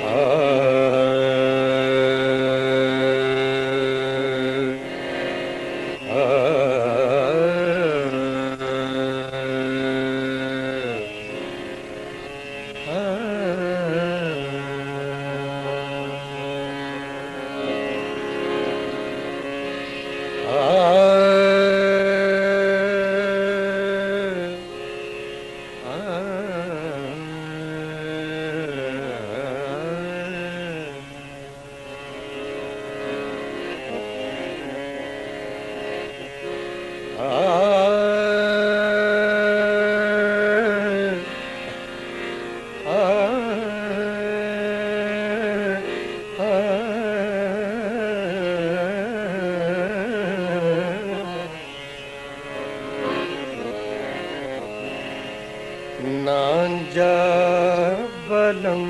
नांजा बलम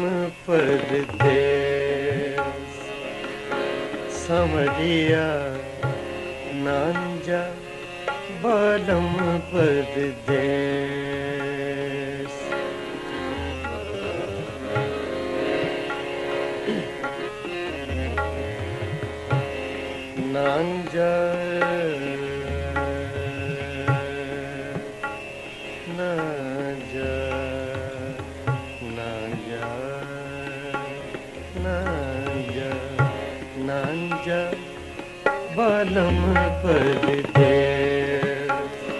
परदेस समरिया नांजा बलम परदेस नांजा नांजा बलम परदेस।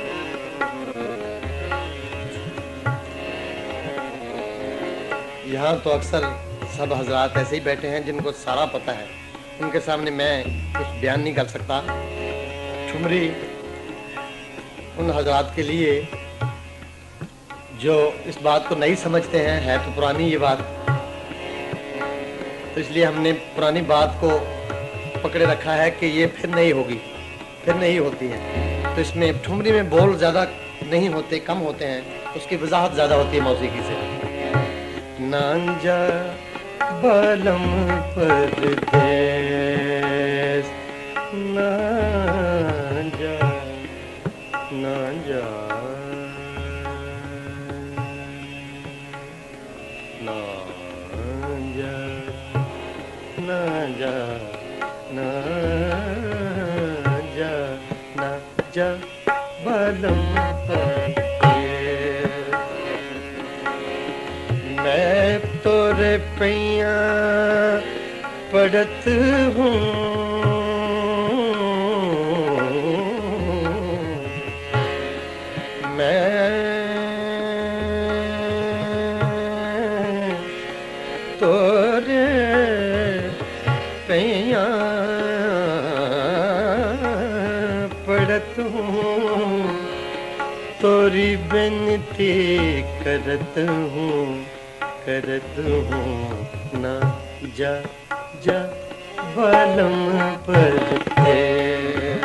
यहाँ तो अक्सर सब हजरात ऐसे ही बैठे हैं जिनको सारा पता है, उनके सामने मैं कुछ बयान नहीं कर सकता। ठुमरी उन हजरात के लिए जो इस बात को नहीं समझते हैं, है तो पुरानी ये बात, तो इसलिए हमने पुरानी बात को पकड़े रखा है कि ये फिर नहीं होगी, फिर नहीं होती है। तो इसमें ठुमरी में बोल ज़्यादा नहीं होते, कम होते हैं, उसकी वजाहत ज़्यादा होती है मौसीकी से। नांजा बलम परदेस नांजा नांजा नांजा नांजा नांजा नांजा बलम परदेस। मैं तोरे पैया पड़त हूँ, मैं तोरे पैया पड़त हूँ, तोरी बिनती करत हूँ ना जा जा बलम परदेस।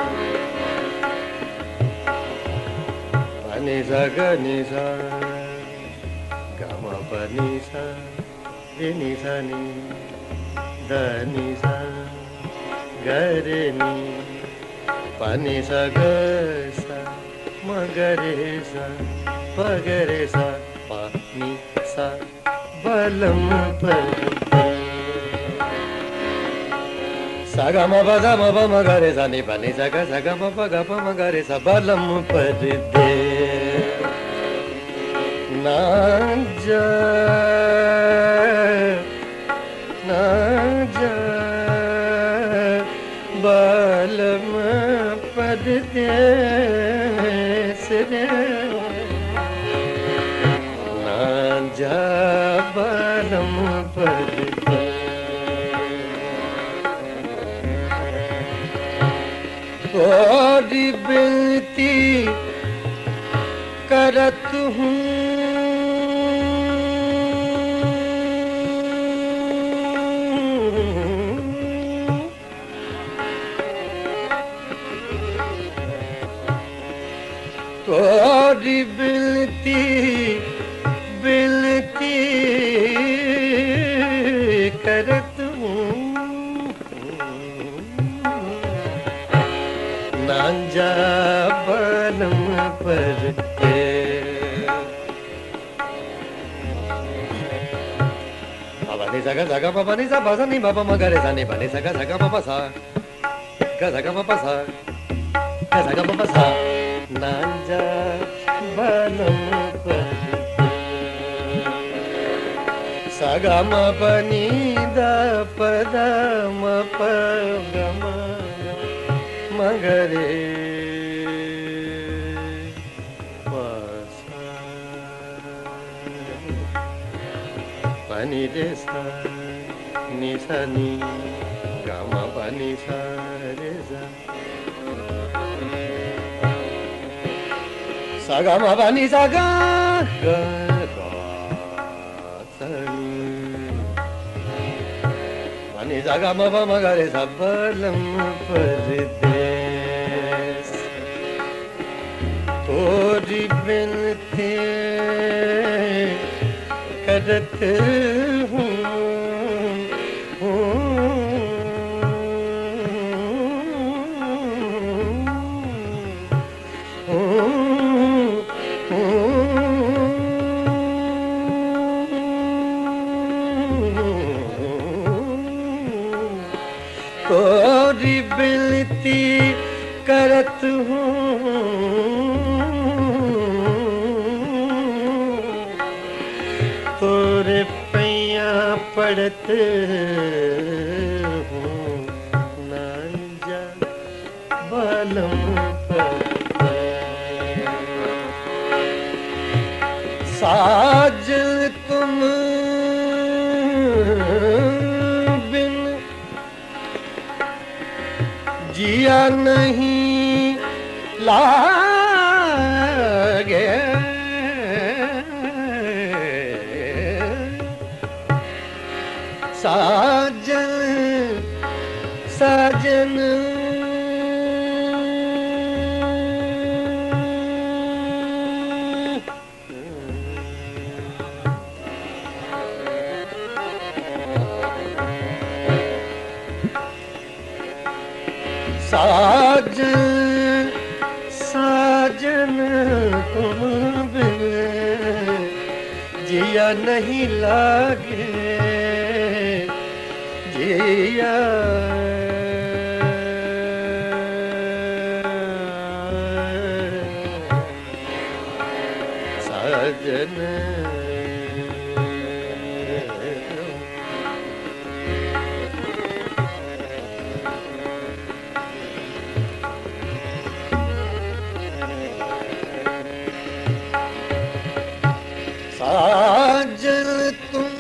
नि सा ग नि सा ग म प नि सा रे नि सा नि द नि सा ग रे नि प नि सा ग सा म ग रे सा प ग रे सा प नि सा बलम परदेस। सा ग म प द म प म ग रे सा नि प नि सा ग म प ग प म ग रे सा बलम परदेस। नांजा नांजा बलम परदेस रे नांजा बलम परदेस। थोड़ी बिनती करत हूँ, थोड़ी बिनती बिनती करत हूँ, नांजा बलम परदेस। ba ni sa ga sa ga pa pa ni sa pa sa ni pa pa ma ga re sa ni pa ni sa ga pa pa sa ga sa ga pa pa sa ga sa ga pa pa sa nanja balam sa ga ma pa ni da pa da ma pa ga ma ga re pani de sa ni sa ni ga ma pa ni sa re sa sa ga ma pa ni sa ga ga ga sa ni pa ni sa ga ma pa ma ga re sa balam परदेस तोरी बिनती करत हूँ तोरी बिनती करत हूँ तोरे पैया पड़त हूँ ना जा बालम साजन तुम बिन जिया नहीं लागे साजन साजन साजन साजन तुम बिन जिया नहीं लागे जिया साजन साजन तुम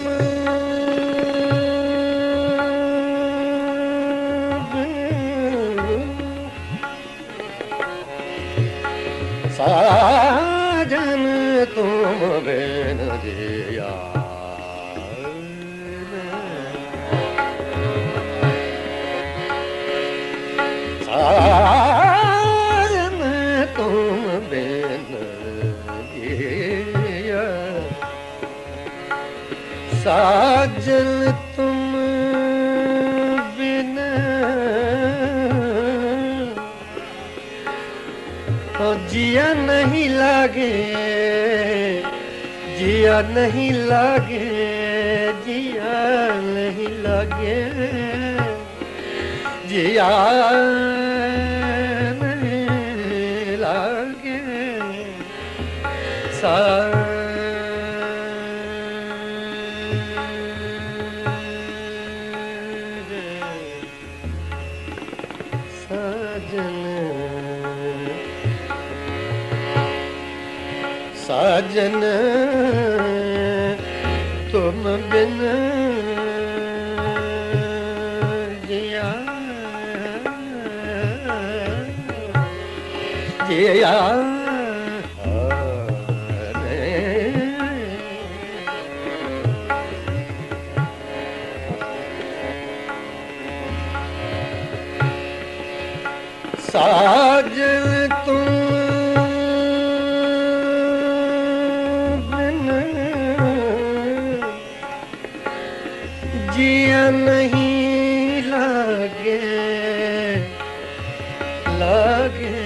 साजन तुम बिन जिया साजन तुम बिन जिया साजन तुम बिन तो जिया नहीं लागे जिया नहीं लागे जिया नहीं लागे जिया नहीं लागे साजन तुम बिन जिया जिया साजन तुम बिन जिया नहीं लागे लागे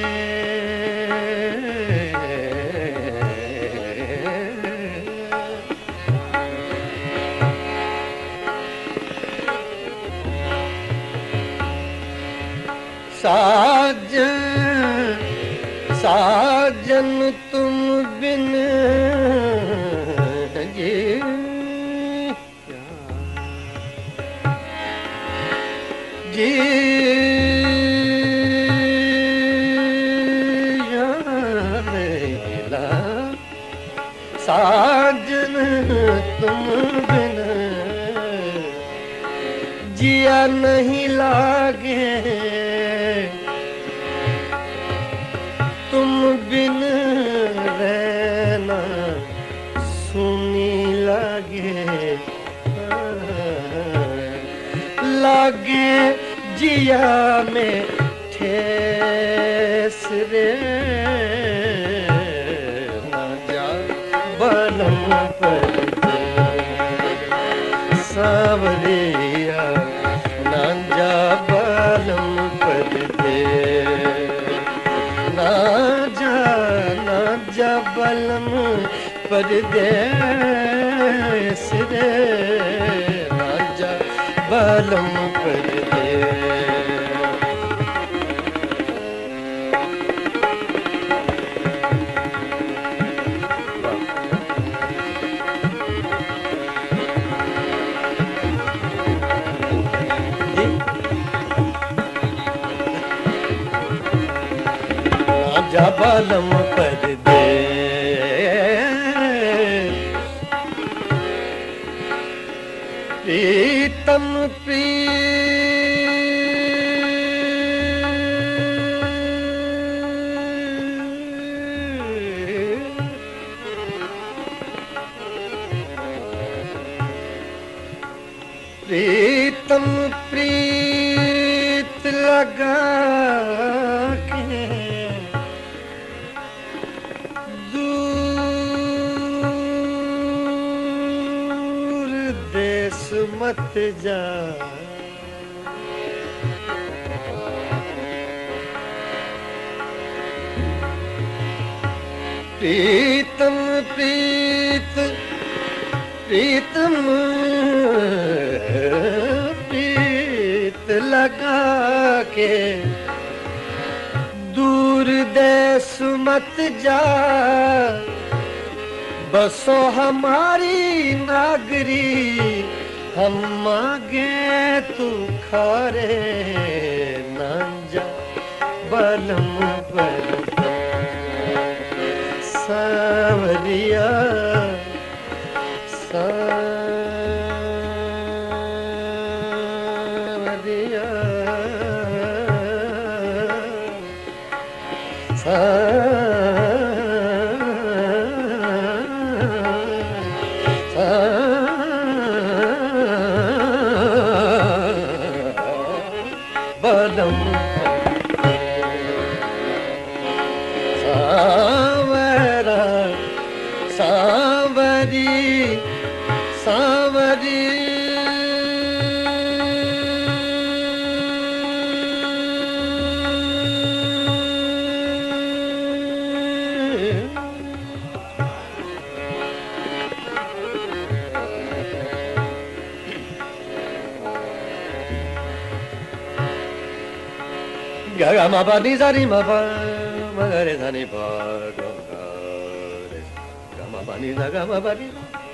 साजन साजन तुम बिन जी जी साजन तुम बिन जिया नहीं लागे तुम बिन रहना सुनी लागे लागे जिया में ठेस रे ना जा बलम पर सावरिया ना जा बलम पर दे ना जा बलम परदेस रे ना जा बलम परदेस ना जा बलम प्रीतम प्रीतम प्रीत लगा के मत जा प्रीतम प्रीत प्रीतम प्रीत लगा के दूर देश मत जा बसो हमारी नागरी हम मांगे तू खारे ना जा बलम पर सावरिया सावरिया बलम सावरा सावरी सावरी ga ma pa ni sa ni ma pa ma ga re sa ni pa ga ma pa ni sa ga ma pa ni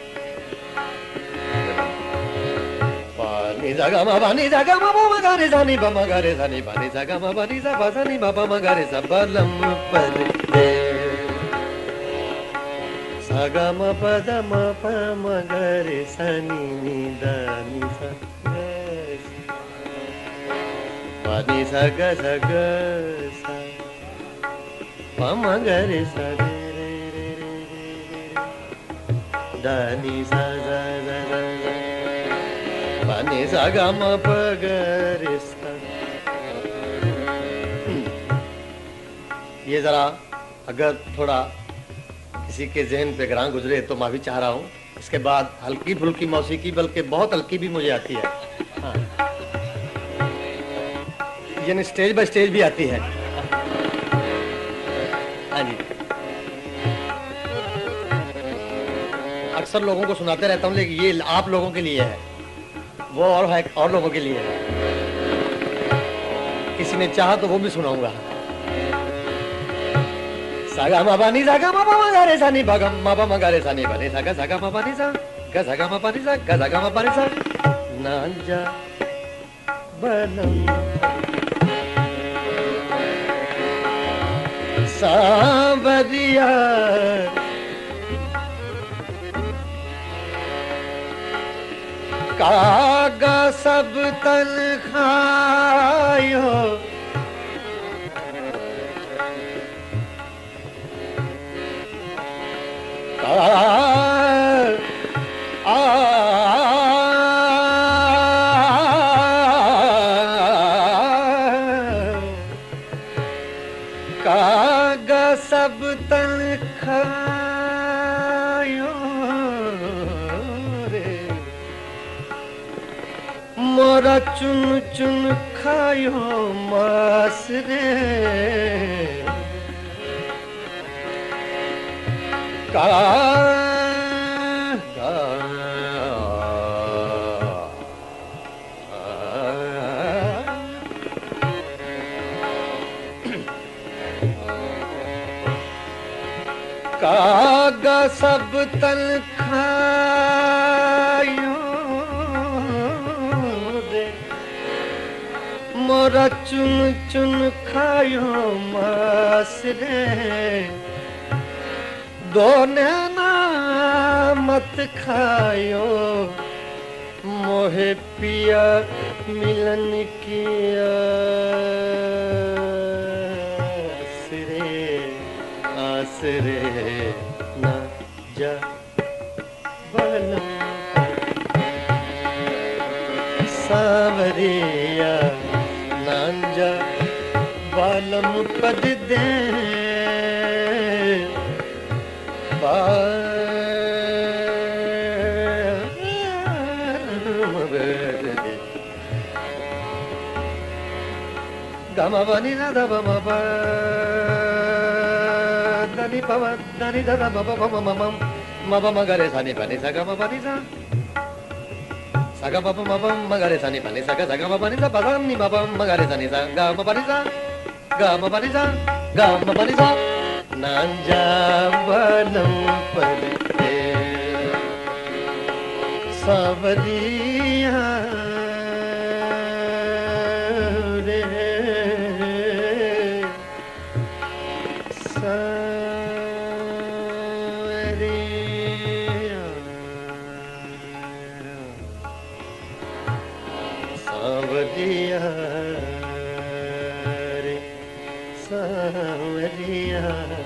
pa ni sa ga ma pa ni sa ga ma pa ma ga re sa ni pa ma ga re sa ni pa ni sa ga ma pa ni sa pa sa ni pa pa ma ga re sa balam par de sa ga ma pa da ma pa ma ga re sa ni da ni sa ni sa ga sa pa ma ga re sa re da ni sa pa ni sa ga ma pa ga re sa। ये जरा अगर थोड़ा किसी के जहन पे ग्रां गुजरे तो माफी चाह रहा हूँ। इसके बाद हल्की फुल्की मौसीकी बल्कि बहुत हल्की भी मुझे आती है, हाँ। यानी स्टेज बाय स्टेज भी आती है, हाँ जी। अक्सर लोगों को सुनाते रहता हूँ, लेकिन ये आप लोगों के लिए है, वो और है और लोगों के लिए है। किसी ने चाहा तो वो भी सुनाऊंगा। सागा मा पानी सागा मा पा मा गा रे सा नी पा गा मा पा मा गा रे सा नी पा नी सा गा मा पा नी सा गा सा मा पा नी सा गा सा मा पा नी सा। ना जा बनम सांवरिया कागा सब तन खायो कागा सब तन खायो रे मोरा चुन चुन खायो मास रे कागा सब तन खायो रे मोरा चुन चुन खायो मास रे दोने ना मत खायो मोहे पिया मिलन किया आसरे ना जा बनम सांवरिया ना जा बालम पद दे Gama bani na da ba ma ba dani pa ma dani da da ba ba ma ma ma ba ma ga re sa ni pa ni sa ga ma ba ni sa sa ga ba ba ma ba ma ga re sa ni pa ni sa ga ma ba ni sa pa da ni ma ba ma ga re sa ni sa ga ma ba ni sa ga ma ba ni sa ga ma ba ni sa nanja banam padte savariya सांवरिया रे सांवरिया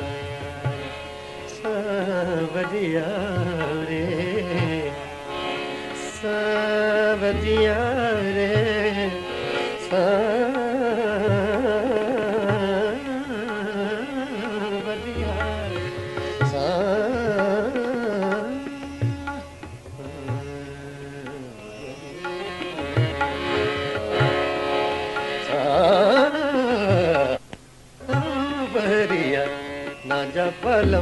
सांवरिया रे सांवरिया रे सांवरिया सांवरिया ना जा पलम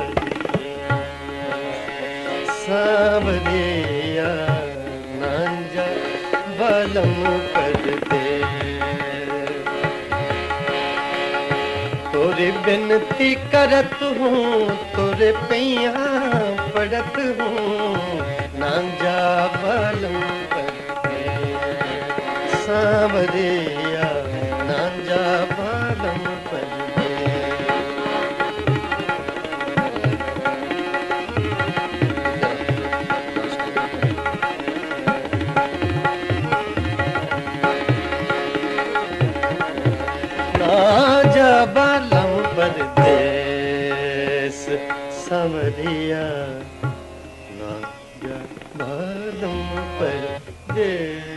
सांवरिया ना जा बलम कर दे तोरे बिनती करत हूँ तोरे पैया पड़त हूँ ना जा बलम कर दे सांवरिया ना जा बलम कर दे जा बालम परदेस सांवरिया ना जा बालम परदेस।